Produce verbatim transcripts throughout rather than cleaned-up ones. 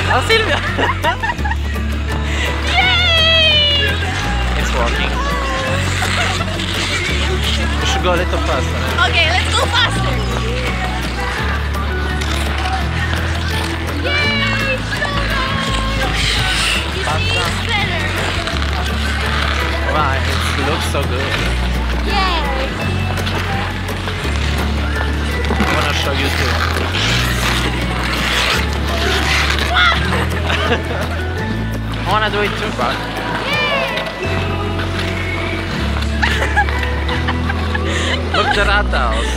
Oh, Silvia! Yay! It's working. We should go a little faster. Okay, let's go faster. Yay! You see, it's better. Wow, it looks so good. Yay! I wanna show you too. I wanna do it too, but look the rat house.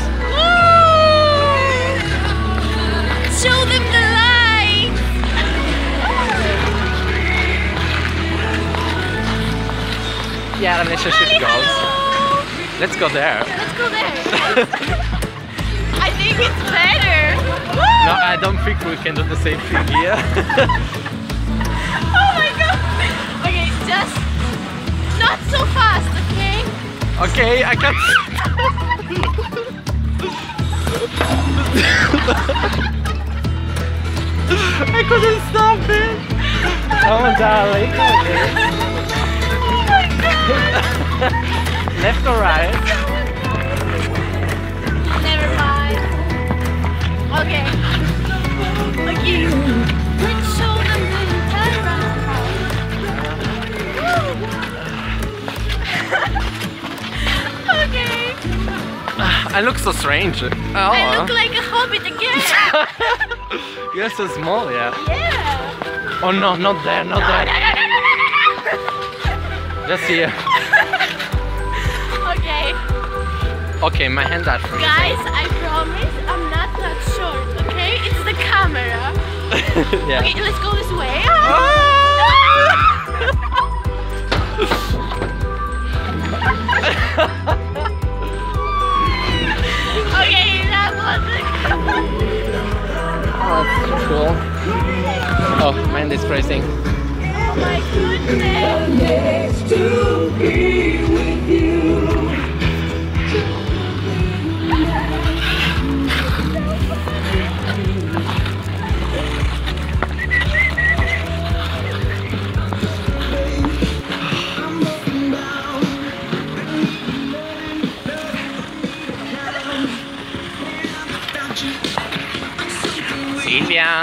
Show them the light. Yeah, relationship goals. Let's go there. Let's go there. I think it's better. No, I don't think we can do the same thing here. Oh my god. Okay, just not so fast, okay? Okay, I can't. I couldn't stop it. Oh, darling. Okay. Oh my god. Left or right? Never mind. Okay. Okay. Let's show them the entire house. Okay. I look so strange. Oh. I look like a hobbit again. You're so small, yeah. Yeah. Oh no, not there, not No, there. no, no, no, no, no, no. Just here. Okay. Okay, my hands are free. Guys, I promise I'm not that short, okay? It's the camera. Yeah. Okay, let's go this way. Okay, that was it. Oh, that's so cool. Oh, mind is pressing. Oh my goodness. To be with you. Silvia,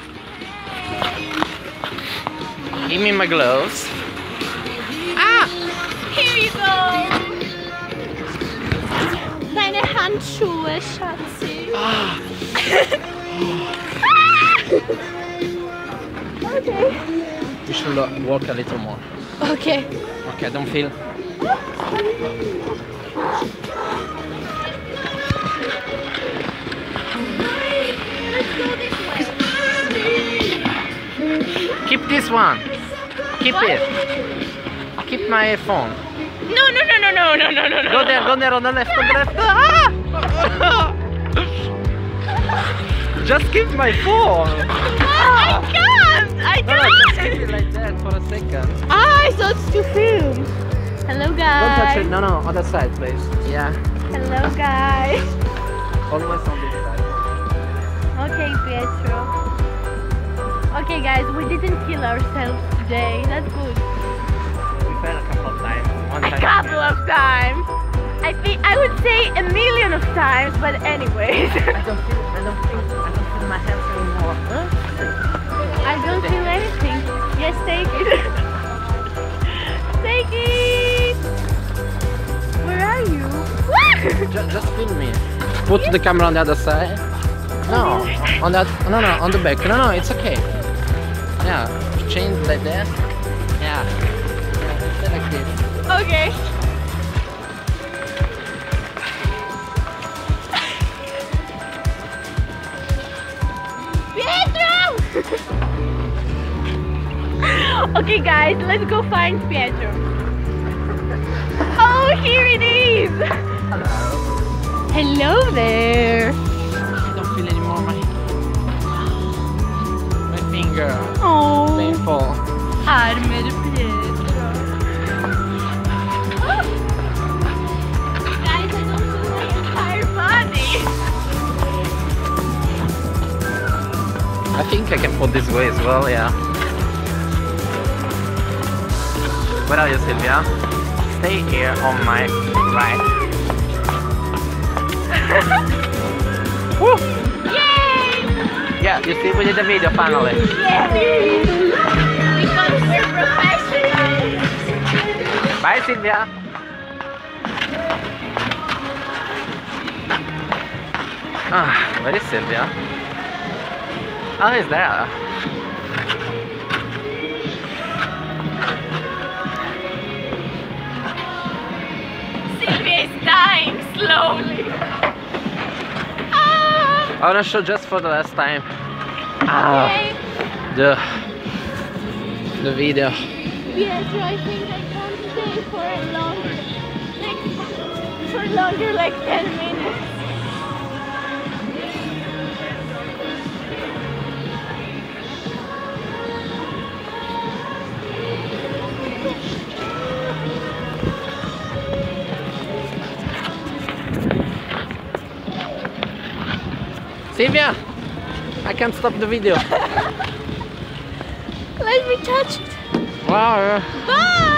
give me my gloves. Ah! Here you go! Deine Handschuhe, Schatzi. Ah. Okay. We should walk a little more. Okay. Okay, I don't feel. Let's go this way. Keep this one. Keep What? it. Keep my phone. No, no, no, no, no, no, no, no, no. Go there, go there on the left, on the left. Ah! Just keep my phone. I can't! I No, no, just keep can't! it like that for a second. Ah, I thought to film. Hello, Don't touch it. guys. No, no, other side, please. Yeah. Hello, guys. Always on this side. Okay, Pietro. Okay, guys, we didn't kill ourselves today. That's good. We fell a couple of times. One A time. couple of times. I think I would say a million of times, but anyways. I don't feel. I don't feel. I don't feel my hands anymore. Huh? I don't feel anything. Yes, take it. Take it. Where are you? Just, just film me. Put the camera on the other side. No, on that. No, no, on the back. No, no, it's okay. Yeah, change like that. Yeah, yeah, stay like this. Okay. Pietro! Okay, guys, let's go find Pietro. Oh, here it is! Hello. Hello there! I don't feel anymore my my finger. Oh, Painful. arme di Pietro. Oh. Guys, I don't feel my entire body. I think I can put this way as well, yeah. Where are you, Sylvia? Stay here on my right. Woo! Yay! Yeah, you see, we did the video finally. Yay! Because we're professionals. Bye, Sylvia. Ah, where is Sylvia? Oh, he's there. Sylvia is dying slowly. Ah! I wanna show just for the last time. Ah, Okay. the the video. Pietro, I think I can't stay for a longer, like, for longer, like ten minutes. Sylvia, I can't stop the video. Let me touch it. Wow. Bye!